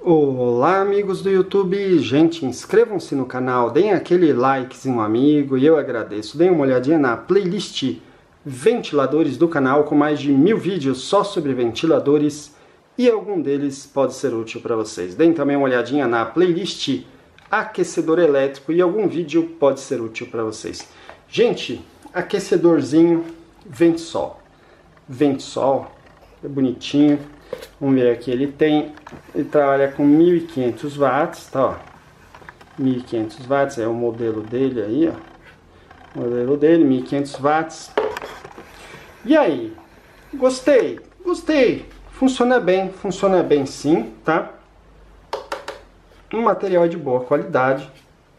Olá amigos do YouTube, gente, inscrevam-se no canal, deem aquele likezinho amigo e eu agradeço. Deem uma olhadinha na playlist ventiladores do canal com mais de 1000 vídeos só sobre ventiladores e algum deles pode ser útil para vocês. Deem também uma olhadinha na playlist aquecedor elétrico e algum vídeo pode ser útil para vocês. Gente, aquecedorzinho Ventisol. Ventisol, é bonitinho. Vamos ver aqui, ele trabalha com 1500 watts, tá, ó, 1500 watts, é o modelo dele aí, ó, o modelo dele, 1500 watts, e aí, gostei, funciona bem sim, tá, um material de boa qualidade,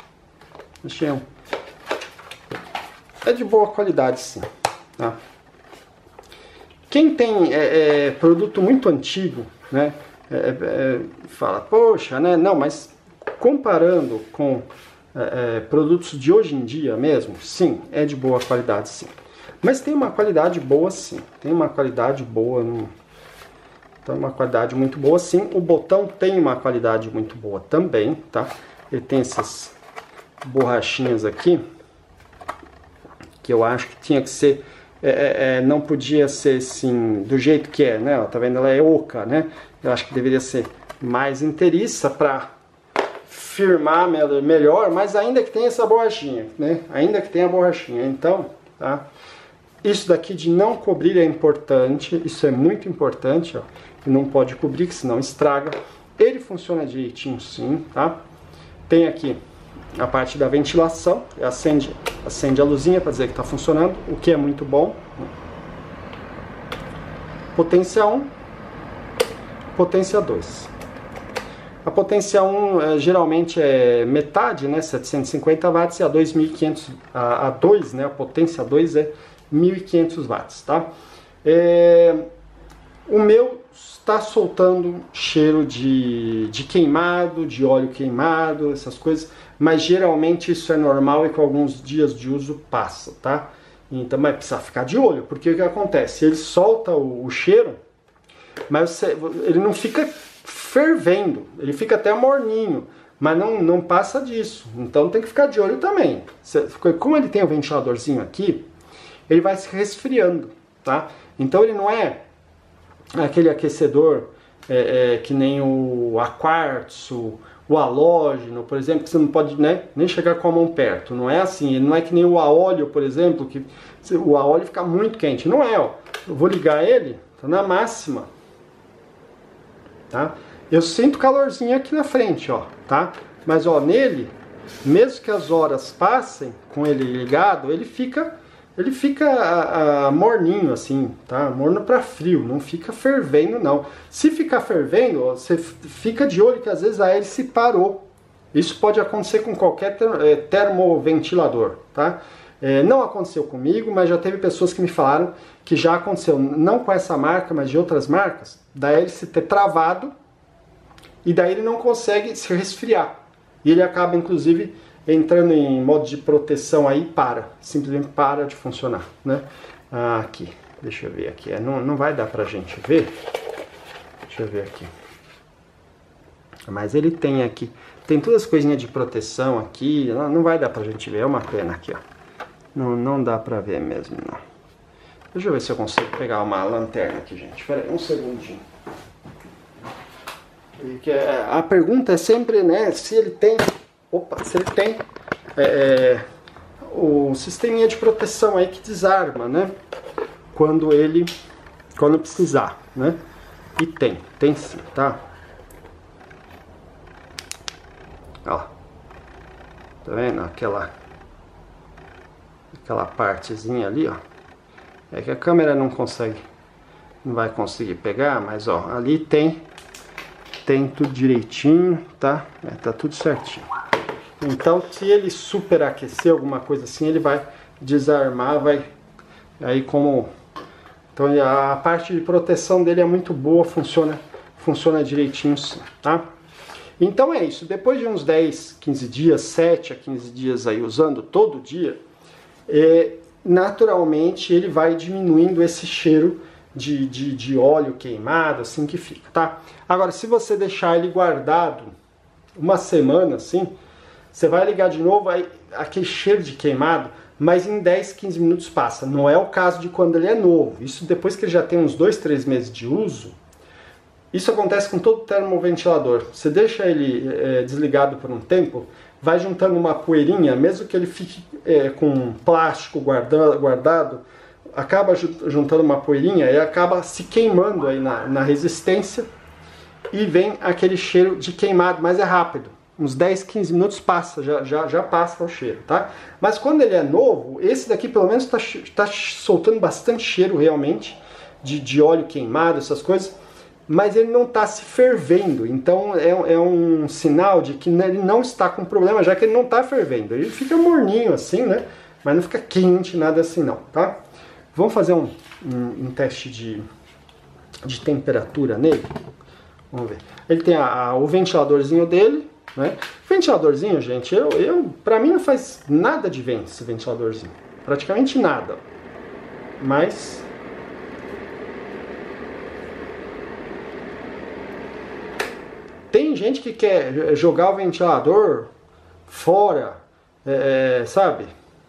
é de boa qualidade sim, tá. Quem tem produto muito antigo, né, fala, poxa, né, não, mas comparando com produtos de hoje em dia mesmo, sim, é de boa qualidade, sim. Mas tem uma qualidade boa, sim, tem uma qualidade boa, tem uma qualidade muito boa, sim. O botão tem uma qualidade muito boa também, tá? Ele tem essas borrachinhas aqui, que eu acho que tinha que ser... não podia ser assim, do jeito que é, né? Ó, tá vendo? Ela é oca, né? Eu acho que deveria ser mais inteiriça para firmar melhor, mas ainda que tenha essa borrachinha, né? Ainda que tenha a borrachinha. Então, tá? Isso daqui de não cobrir é importante, isso é muito importante, ó. Não pode cobrir, que senão estraga. Ele funciona direitinho sim, tá? Tem aqui a parte da ventilação, acende a luzinha para dizer que está funcionando, o que é muito bom. Potência 1, potência 2. A potência 1 geralmente é metade, né, 750 watts, e a 2.500, a 2, né, a potência 2 é 1.500 watts, tá? O meu está soltando cheiro de queimado, de óleo queimado, essas coisas, mas geralmente isso é normal e com alguns dias de uso passa, tá? Então, mas precisa ficar de olho, porque o que acontece? Ele solta o cheiro, mas ele não fica fervendo, ele fica até morninho, mas não passa disso, então tem que ficar de olho também. Como ele tem o ventiladorzinho aqui, ele vai se resfriando, tá? Então ele não é aquele aquecedor que nem o a quartzo, o halógeno, por exemplo, que você não pode, né, nem chegar com a mão perto. Não é assim, ele não é que nem o a óleo, por exemplo, que o a óleo fica muito quente. Não é, ó. Eu vou ligar ele, tá na máxima, tá? Eu sinto calorzinho aqui na frente, ó, tá? Mas, ó, nele, mesmo que as horas passem com ele ligado, ele fica morninho assim, tá? Morno para frio, não fica fervendo não. Se ficar fervendo, ó, você fica de olho que às vezes a hélice parou. Isso pode acontecer com qualquer termoventilador, tá? Não aconteceu comigo, mas já teve pessoas que me falaram que já aconteceu, não com essa marca, mas de outras marcas, da hélice ter travado e daí ele não consegue se resfriar. E ele acaba, inclusive, entrando em modo de proteção aí, simplesmente para de funcionar, né? Aqui, deixa eu ver aqui, não vai dar pra gente ver, deixa eu ver aqui, mas ele tem aqui, tem todas as coisinhas de proteção aqui, não vai dar pra gente ver, é uma pena aqui, ó, não dá pra ver mesmo, não. Deixa eu ver se eu consigo pegar uma lanterna aqui, gente, espera aí, um segundinho. Porque a pergunta é sempre, né, se ele tem o sisteminha de proteção aí que desarma, né? Quando precisar, né? E tem sim, tá? Ó, tá vendo? Aquela partezinha ali, ó. É que a câmera não vai conseguir pegar, mas ó, ali tem tudo direitinho, tá? Tá tudo certinho. Então, se ele superaquecer alguma coisa assim, ele vai desarmar, aí como... Então, a parte de proteção dele é muito boa, funciona direitinho sim, tá? Então é isso, depois de uns 10, 15 dias, 7 a 15 dias aí usando todo dia, naturalmente ele vai diminuindo esse cheiro de óleo queimado, assim que fica, tá? Agora, se você deixar ele guardado uma semana, assim, você vai ligar de novo, aí aquele cheiro de queimado, mas em 10, 15 minutos passa. Não é o caso de quando ele é novo. Isso depois que ele já tem uns 2, 3 meses de uso. Isso acontece com todo termoventilador. Você deixa ele desligado por um tempo, vai juntando uma poeirinha, mesmo que ele fique com plástico guardado, acaba juntando uma poeirinha e acaba se queimando aí na resistência e vem aquele cheiro de queimado, mas é rápido. Uns 10, 15 minutos passa, já passa o cheiro, tá? Mas quando ele é novo, esse daqui pelo menos tá soltando bastante cheiro realmente de óleo queimado, essas coisas, mas ele não está se fervendo, então é um sinal de que ele não está com problema, já que ele não está fervendo. Ele fica morninho assim, né? Mas não fica quente, nada assim não, tá? Vamos fazer um teste de temperatura nele? Vamos ver. Ele tem o ventiladorzinho dele, né? Ventiladorzinho, gente, pra mim não faz nada de vento esse ventiladorzinho. Praticamente nada. Mas tem gente que quer jogar o ventilador fora, sabe?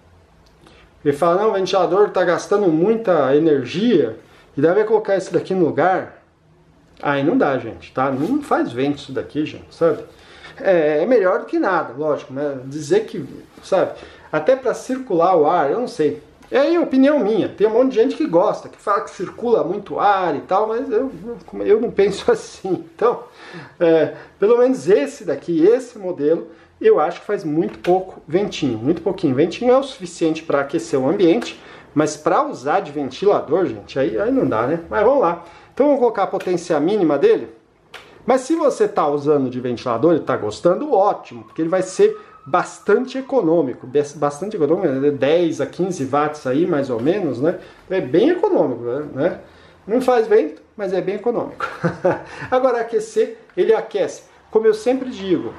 Ele fala, não, o ventilador está gastando muita energia e deve colocar esse daqui no lugar. Aí não dá, gente, tá? Não faz vento isso daqui, gente, sabe? É melhor do que nada, lógico, né? Dizer que, sabe? Até para circular o ar, eu não sei. É a opinião minha. Tem um monte de gente que gosta, que fala que circula muito ar e tal, mas eu não penso assim. Então, pelo menos esse daqui, esse modelo, eu acho que faz muito pouco ventinho, muito pouquinho. Ventinho é o suficiente para aquecer o ambiente, mas para usar de ventilador, gente, aí não dá, né? Mas vamos lá. Então vamos colocar a potência mínima dele. Mas se você está usando de ventilador e está gostando, ótimo, porque ele vai ser bastante econômico, 10 a 15 watts aí, mais ou menos, né? É bem econômico, né? Não faz vento, mas é bem econômico. Agora, aquecer, ele aquece. Como eu sempre digo,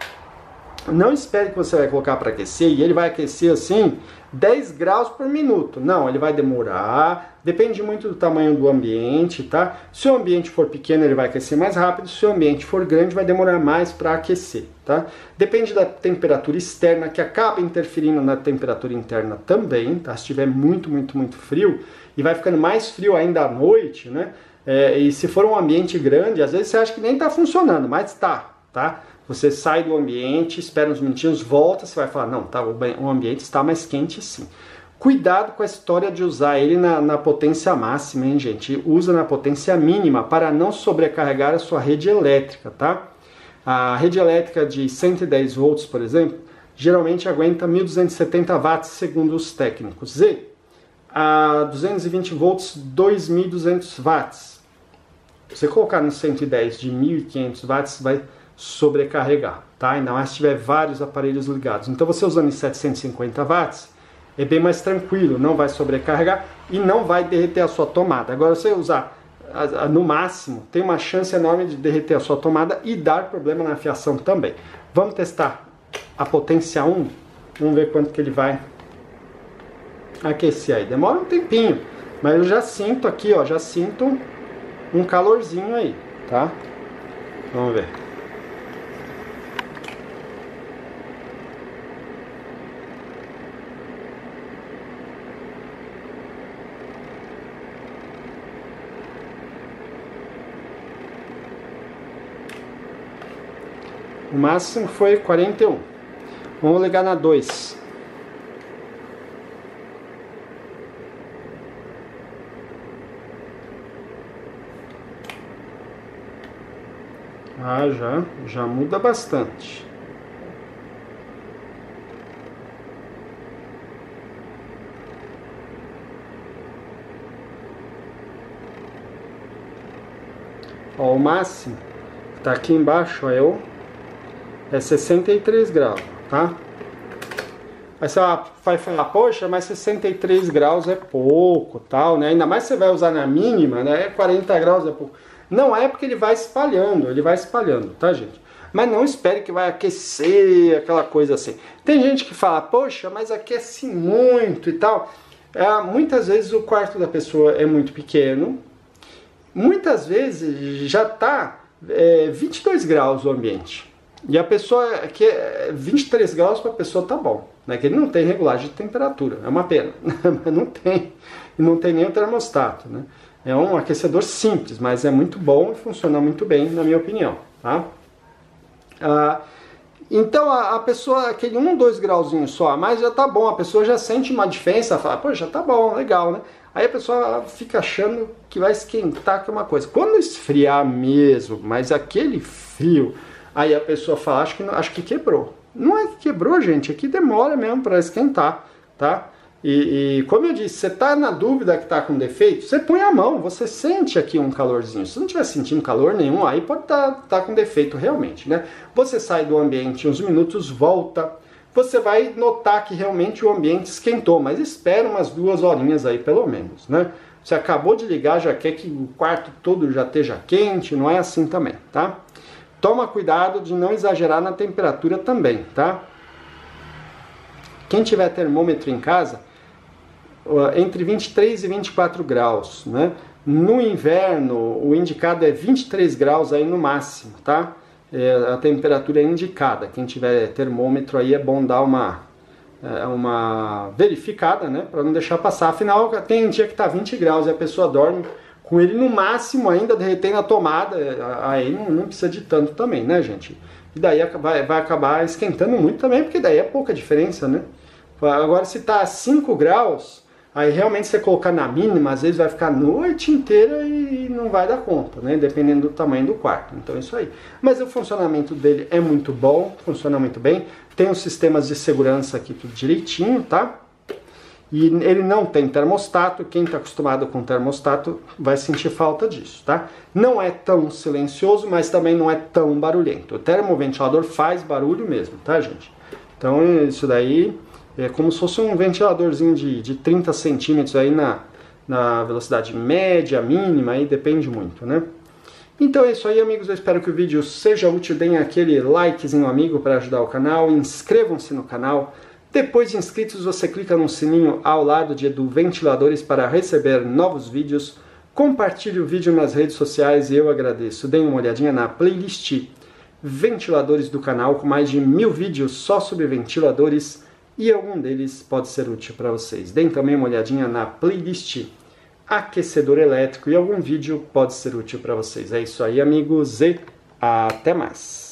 não espere que você vai colocar para aquecer e ele vai aquecer assim 10 graus por minuto. Não, ele vai demorar, depende muito do tamanho do ambiente, tá? Se o ambiente for pequeno, ele vai aquecer mais rápido, se o ambiente for grande, vai demorar mais para aquecer, tá? Depende da temperatura externa, que acaba interferindo na temperatura interna também, tá? Se estiver muito, muito, muito frio, e vai ficando mais frio ainda à noite, né? E se for um ambiente grande, às vezes você acha que nem tá funcionando, mas tá? Você sai do ambiente, espera uns minutinhos, volta, você vai falar, não, tá, o ambiente está mais quente sim. Cuidado com a história de usar ele na potência máxima, hein, gente? Usa na potência mínima para não sobrecarregar a sua rede elétrica, tá? A rede elétrica de 110 volts, por exemplo, geralmente aguenta 1270 watts, segundo os técnicos. E a 220 volts, 2200 watts. Se você colocar no 110 de 1500 watts, vai sobrecarregar, tá? Ainda mais se tiver vários aparelhos ligados. Então você usando em 750 watts é bem mais tranquilo, não vai sobrecarregar e não vai derreter a sua tomada. Agora você usar no máximo, tem uma chance enorme de derreter a sua tomada e dar problema na fiação também. Vamos testar a potência 1, vamos ver quanto que ele vai aquecer aí. Demora um tempinho, mas eu já sinto aqui, ó, já sinto um calorzinho aí, tá? Vamos ver. O máximo foi 41. Vamos ligar na 2. Ah, já muda bastante. Ó, o máximo que tá aqui embaixo, ó, é 63 graus, tá? Aí você vai falar, poxa, mas 63 graus é pouco, tal, né? Ainda mais se você vai usar na mínima, né? 40 graus é pouco. Não é, porque ele vai espalhando, tá, gente? Mas não espere que vai aquecer, aquela coisa assim. Tem gente que fala, poxa, mas aquece muito e tal. Muitas vezes o quarto da pessoa é muito pequeno, muitas vezes já está 22 graus o ambiente. E a pessoa quer 23 graus para a pessoa tá bom, né? Que ele não tem regulagem de temperatura, é uma pena, mas não tem nem o termostato, né? É um aquecedor simples, mas é muito bom e funciona muito bem, na minha opinião, tá? Então a pessoa, aquele 1, 2 grauzinhos só a mais já tá bom, a pessoa já sente uma diferença, fala, pô, já tá bom, legal, né? Aí a pessoa fica achando que vai esquentar, que é uma coisa. Quando esfriar mesmo, mas aquele frio, aí a pessoa fala, acho que quebrou. Não é que quebrou, gente, é que demora mesmo para esquentar, tá? E como eu disse, você tá na dúvida que tá com defeito, você põe a mão, você sente aqui um calorzinho. Se não estiver sentindo calor nenhum, aí pode tá com defeito realmente, né? Você sai do ambiente uns minutos, volta, você vai notar que realmente o ambiente esquentou, mas espera umas 2 horinhas aí pelo menos, né? Você acabou de ligar, já quer que o quarto todo já esteja quente, não é assim também, tá? Toma cuidado de não exagerar na temperatura também, tá? Quem tiver termômetro em casa, entre 23 e 24 graus, né? No inverno, o indicado é 23 graus aí no máximo, tá? A temperatura é indicada. Quem tiver termômetro aí é bom dar uma verificada, né? Para não deixar passar. Afinal, tem dia que tá 20 graus e a pessoa dorme com ele no máximo ainda derretendo a tomada, aí não precisa de tanto também, né, gente? E daí vai acabar esquentando muito também, porque daí é pouca diferença, né? Agora, se tá 5 graus, aí realmente você colocar na mínima, às vezes vai ficar a noite inteira e não vai dar conta, né? Dependendo do tamanho do quarto. Então é isso aí. Mas o funcionamento dele é muito bom, funciona muito bem. Tem os sistemas de segurança aqui tudo direitinho, tá? E ele não tem termostato. Quem está acostumado com termostato vai sentir falta disso, tá? Não é tão silencioso, mas também não é tão barulhento. O termoventilador faz barulho mesmo, tá, gente? Então isso daí é como se fosse um ventiladorzinho de 30 centímetros aí na velocidade média, mínima, aí depende muito, né? Então é isso aí, amigos. Eu espero que o vídeo seja útil. Deem aquele likezinho, amigo, para ajudar o canal. Inscrevam-se no canal. Depois de inscritos, você clica no sininho ao lado do Ventiladores para receber novos vídeos. Compartilhe o vídeo nas redes sociais e eu agradeço. Deem uma olhadinha na playlist Ventiladores do canal, com mais de 1000 vídeos só sobre ventiladores, e algum deles pode ser útil para vocês. Deem também uma olhadinha na playlist Aquecedor Elétrico e algum vídeo pode ser útil para vocês. É isso aí, amigos, e até mais!